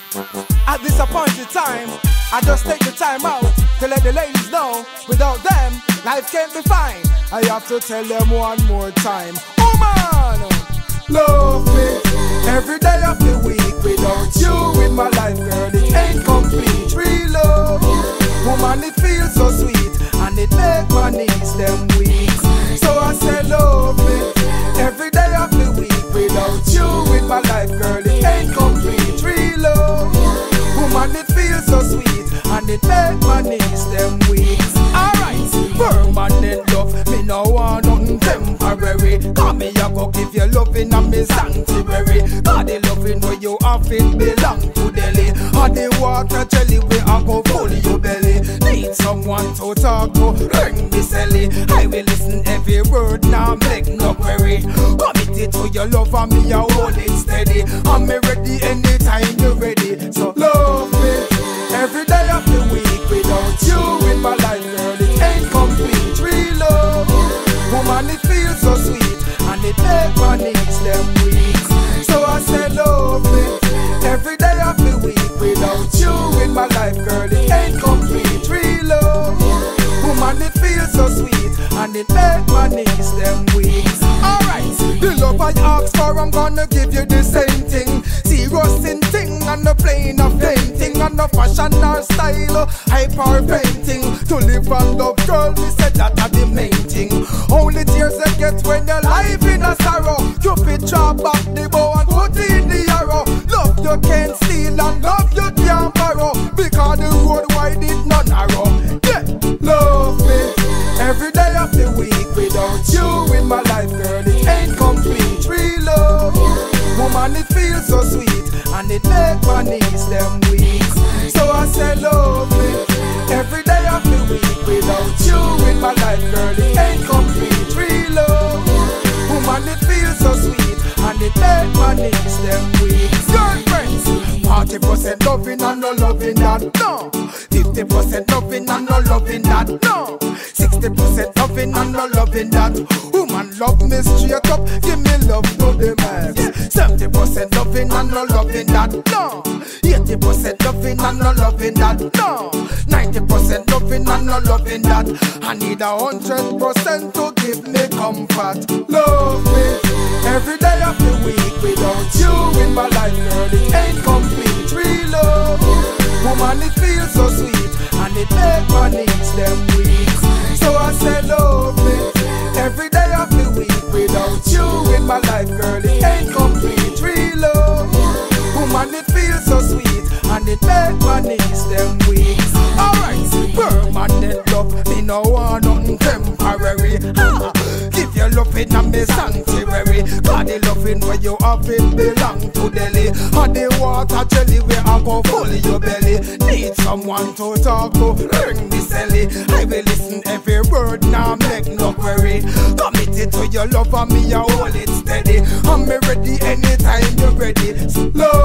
At this appointed time, I just take the time out to let the ladies know, without them, life can't be fine. I have to tell them one more time. Oh man, love me every day of the week. Without you in my life, girl, it ain't complete. Real love, woman, it feels so sweet, and it make my knees them weak. So I say love me every day of the week. Without you in my life, girl, it ain't complete. Real love, woman, it feels so sweet, and it make my knees them weak. Alright, permanent love, me no want nothing temporary. Cause me a go give you loving and me sanctuary. Cause the loving where you have it belong to Delhi. And the water jelly where I go full your belly. Need someone to talk to, ring me silly. I will listen every word, now make no query. Committed to your love and me a hold it steady. And me ready anytime you ready. So love me every day of the week. Without you in my life, girl, it ain't complete. Real love, woman, it feels so sweet, and it make my knees them weak. So I say love me every day of the week. Without you in my life, girl, it ain't complete. Real love, woman, it feels so sweet, and it make my knees them weak. Alright, the love I ask for, I'm gonna give you the same thing. Serious in thing, and the plane of painting, and the fashion or style, hyper painting. To live and love, girl, me said that are the main thing. Only tears that get when you're life in a sorrow. Cupid drop back the bow and put in the arrow. Love you can't steal and love you can't borrow, because the road wide is not narrow. Yeah, love me every day of the week. Without you in my life, girl, it ain't complete. Real love, woman, it feels so sweet, and it make my knees them weak. So I say love me every day of the week. Without you in my life, girl, it ain't complete. Real love, woman, it feels so sweet, and it make my knees them weak. Girlfriends, 40% loving and no loving that, no. 50% loving and no loving that, no. 60% loving and no loving that. Woman, love me straight up, give me love to the max. 70% loving and no loving that, no. 80% loving and no loving that, no. 90% loving and no loving that. I need 100% to give me comfort. Love me every day of the week. Without you in my life, girl, it ain't complete. Real love, woman, it feels so sweet, and it make my knees them weak. So I say love me every day of the week. Without you in my life, girl, it ain't complete. Real love, woman, it feels so sweet, and it make my knees them weak. Alright, permanent love, me no want nothing temporary. Ha! Give your loving and me sanctuary. Cause the loving where you have it belong to Delhi. And the water jelly where I go full your belly. Need someone to talk to, ring me silly. I will listen every word, now make no query. Committed to your love and me a hold it steady. And me ready anytime you're ready. So love